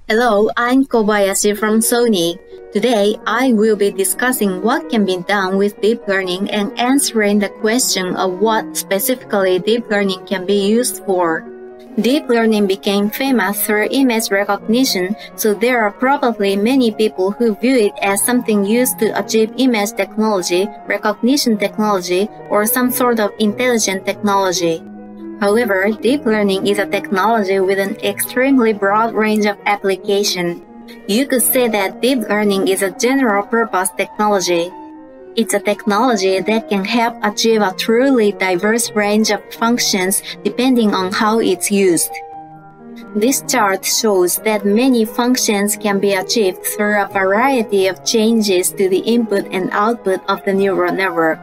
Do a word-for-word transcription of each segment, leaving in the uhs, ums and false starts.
Hello, I'm Kobayashi from Sony. Today, I will be discussing what can be done with deep learning and answering the question of what specifically deep learning can be used for. Deep learning became famous through image recognition, so there are probably many people who view it as something used to achieve image technology, recognition technology, or some sort of intelligent technology. However, deep learning is a technology with an extremely broad range of application. You could say that deep learning is a general-purpose technology. It's a technology that can help achieve a truly diverse range of functions depending on how it's used. This chart shows that many functions can be achieved through a variety of changes to the input and output of the neural network.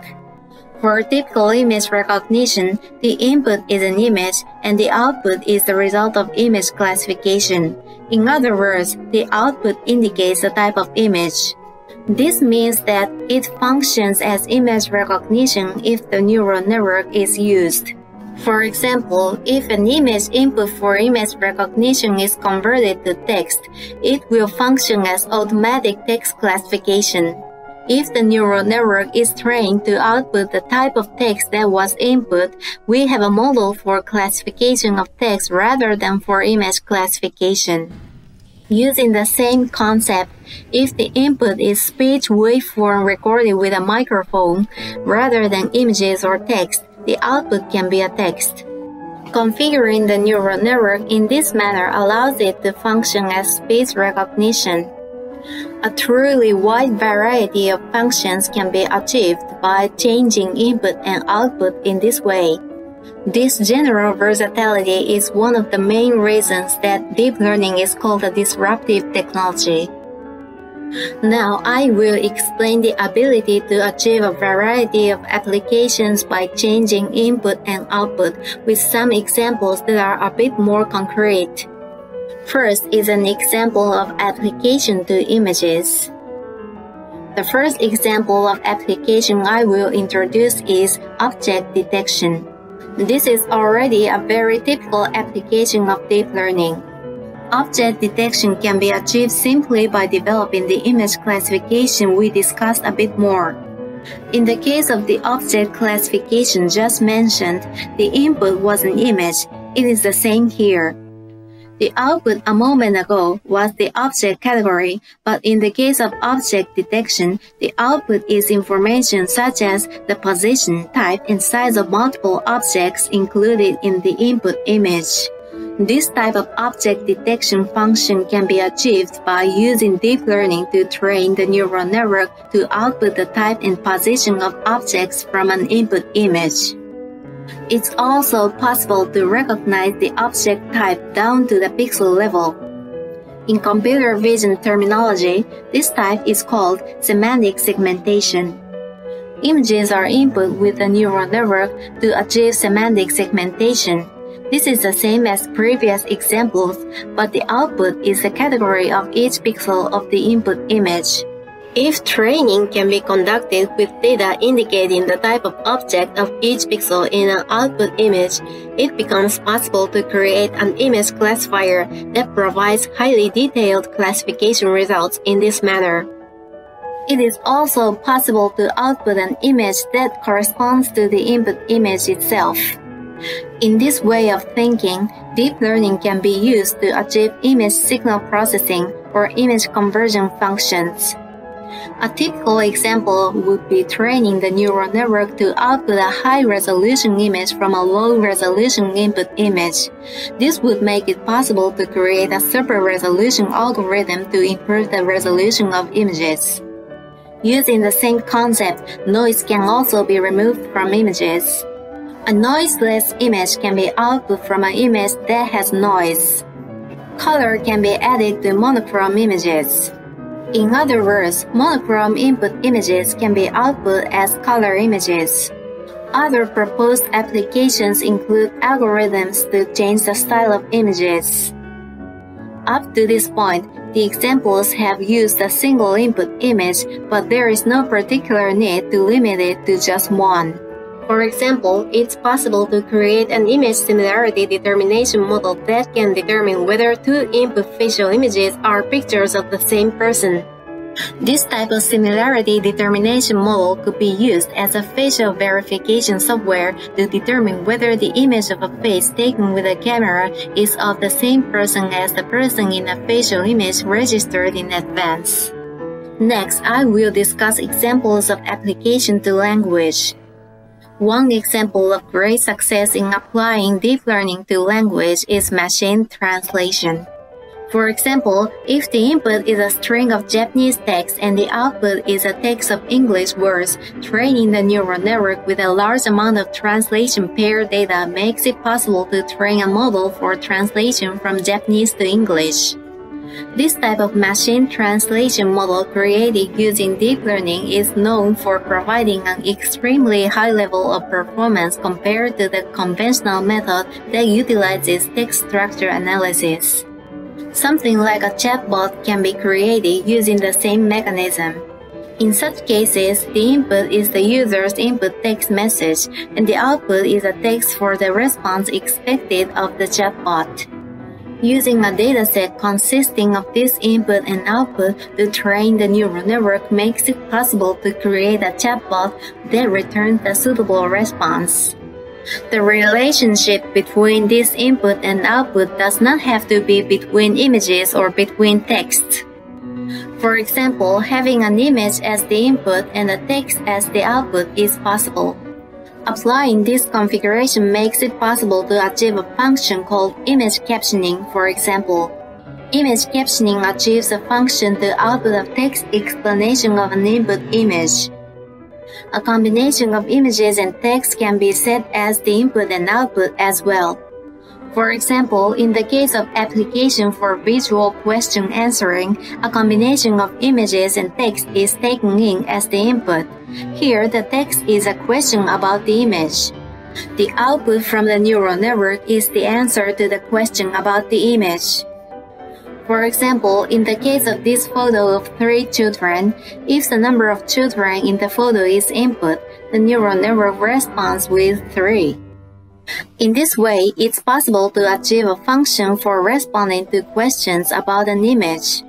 For typical image recognition, the input is an image and the output is the result of image classification. In other words, the output indicates the type of image. This means that it functions as image recognition if the neural network is used. For example, if an image input for image recognition is converted to text, it will function as automatic text classification. If the neural network is trained to output the type of text that was input, we have a model for classification of text rather than for image classification. Using the same concept, if the input is speech waveform recorded with a microphone rather than images or text, the output can be a text. Configuring the neural network in this manner allows it to function as speech recognition. A truly wide variety of functions can be achieved by changing input and output in this way. This general versatility is one of the main reasons that deep learning is called a disruptive technology. Now I will explain the ability to achieve a variety of applications by changing input and output with some examples that are a bit more concrete. First is an example of application to images. The first example of application I will introduce is object detection. This is already a very typical application of deep learning. Object detection can be achieved simply by developing the image classification we discussed a bit more. In the case of the object classification just mentioned, the input was an image. It is the same here. The output a moment ago was the object category, but in the case of object detection, the output is information such as the position, type, and size of multiple objects included in the input image. This type of object detection function can be achieved by using deep learning to train the neural network to output the type and position of objects from an input image. It's also possible to recognize the object type down to the pixel level. In computer vision terminology, this type is called semantic segmentation. Images are input with the neural network to achieve semantic segmentation. This is the same as previous examples, but the output is the category of each pixel of the input image. If training can be conducted with data indicating the type of object of each pixel in an output image, it becomes possible to create an image classifier that provides highly detailed classification results in this manner. It is also possible to output an image that corresponds to the input image itself. In this way of thinking, deep learning can be used to achieve image signal processing or image conversion functions. A typical example would be training the neural network to output a high-resolution image from a low-resolution input image. This would make it possible to create a super-resolution algorithm to improve the resolution of images. Using the same concept, noise can also be removed from images. A noiseless image can be output from an image that has noise. Color can be added to monochrome images. In other words, monochrome input images can be output as color images. Other proposed applications include algorithms to change the style of images. Up to this point, the examples have used a single input image, but there is no particular need to limit it to just one. For example, it's possible to create an image similarity determination model that can determine whether two input facial images are pictures of the same person. This type of similarity determination model could be used as a facial verification software to determine whether the image of a face taken with a camera is of the same person as the person in a facial image registered in advance. Next, I will discuss examples of application to language. One example of great success in applying deep learning to language is machine translation. For example, if the input is a string of Japanese text and the output is a text of English words, training the neural network with a large amount of translation pair data makes it possible to train a model for translation from Japanese to English. This type of machine translation model created using deep learning is known for providing an extremely high level of performance compared to the conventional method that utilizes text structure analysis. Something like a chatbot can be created using the same mechanism. In such cases, the input is the user's input text message, and the output is a text for the response expected of the chatbot. Using a dataset consisting of this input and output to train the neural network makes it possible to create a chatbot that returns a suitable response. The relationship between this input and output does not have to be between images or between text. For example, having an image as the input and a text as the output is possible. Applying this configuration makes it possible to achieve a function called image captioning, for example. Image captioning achieves a function to output a text explanation of an input image. A combination of images and text can be set as the input and output as well. For example, in the case of application for visual question answering, a combination of images and text is taken in as the input. Here, the text is a question about the image. The output from the neural network is the answer to the question about the image. For example, in the case of this photo of three children, if the number of children in the photo is input, the neural network responds with three. In this way, it's possible to achieve a function for responding to questions about an image.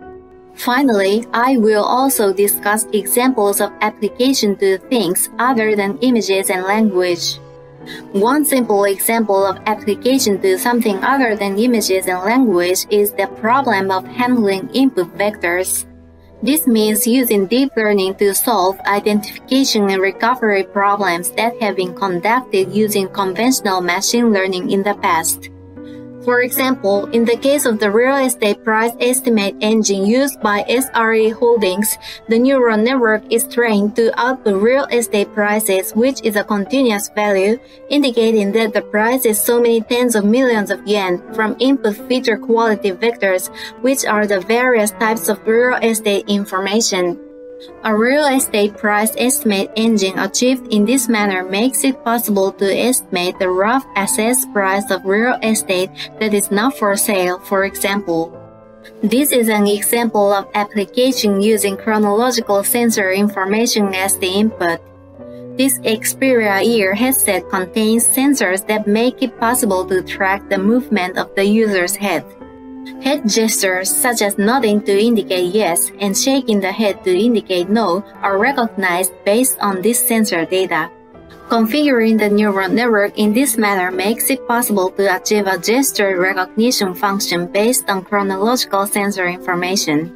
Finally, I will also discuss examples of application to things other than images and language. One simple example of application to something other than images and language is the problem of handling input vectors. This means using deep learning to solve identification and recovery problems that have been conducted using conventional machine learning in the past. For example, in the case of the real estate price estimate engine used by S R E Holdings, the neural network is trained to output real estate prices, which is a continuous value, indicating that the price is so many tens of millions of yen from input feature quality vectors, which are the various types of real estate information. A real estate price estimate engine achieved in this manner makes it possible to estimate the rough assessed price of real estate that is not for sale, for example. This is an example of application using chronological sensor information as the input. This Xperia ear headset contains sensors that make it possible to track the movement of the user's head. Head gestures such as nodding to indicate yes and shaking the head to indicate no are recognized based on this sensor data. Configuring the neural network in this manner makes it possible to achieve a gesture recognition function based on chronological sensor information.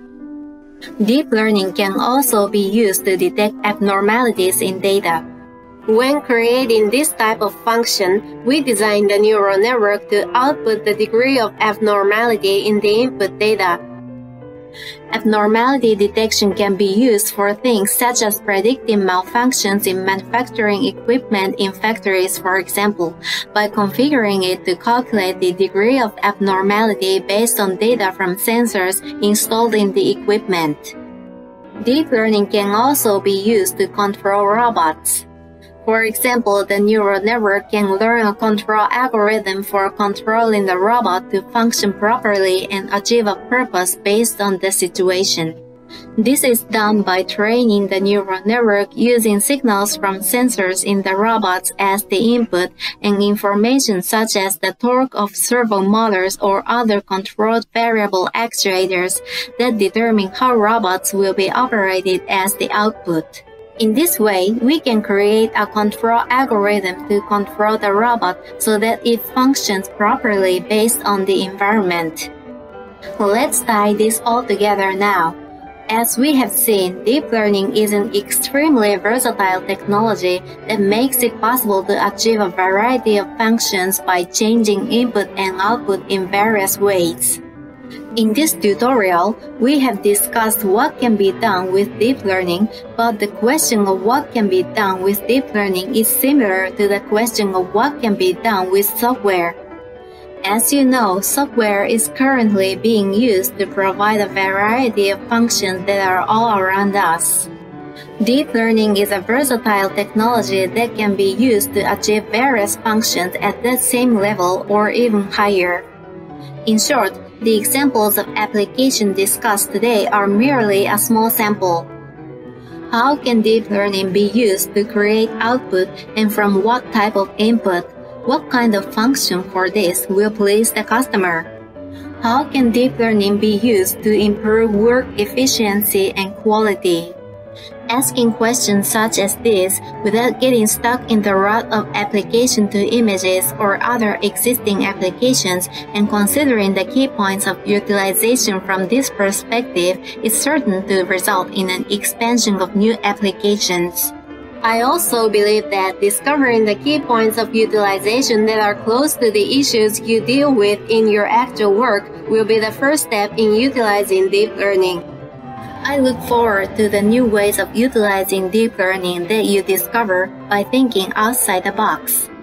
Deep learning can also be used to detect abnormalities in data. When creating this type of function, we design the neural network to output the degree of abnormality in the input data. Abnormality detection can be used for things such as predicting malfunctions in manufacturing equipment in factories, for example, by configuring it to calculate the degree of abnormality based on data from sensors installed in the equipment. Deep learning can also be used to control robots. For example, the neural network can learn a control algorithm for controlling the robot to function properly and achieve a purpose based on the situation. This is done by training the neural network using signals from sensors in the robots as the input and information such as the torque of servo motors or other controlled variable actuators that determine how robots will be operated as the output. In this way, we can create a control algorithm to control the robot so that it functions properly based on the environment. Let's tie this all together now. As we have seen, deep learning is an extremely versatile technology that makes it possible to achieve a variety of functions by changing input and output in various ways. In this tutorial, we have discussed what can be done with deep learning, but the question of what can be done with deep learning is similar to the question of what can be done with software. As you know, software is currently being used to provide a variety of functions that are all around us. Deep learning is a versatile technology that can be used to achieve various functions at the same level or even higher. In short, the examples of application discussed today are merely a small sample. How can deep learning be used to create output and from what type of input? What kind of function for this will please the customer? How can deep learning be used to improve work efficiency and quality? Asking questions such as this without getting stuck in the rut of application to images or other existing applications and considering the key points of utilization from this perspective is certain to result in an expansion of new applications. I also believe that discovering the key points of utilization that are close to the issues you deal with in your actual work will be the first step in utilizing deep learning. I look forward to the new ways of utilizing deep learning that you discover by thinking outside the box.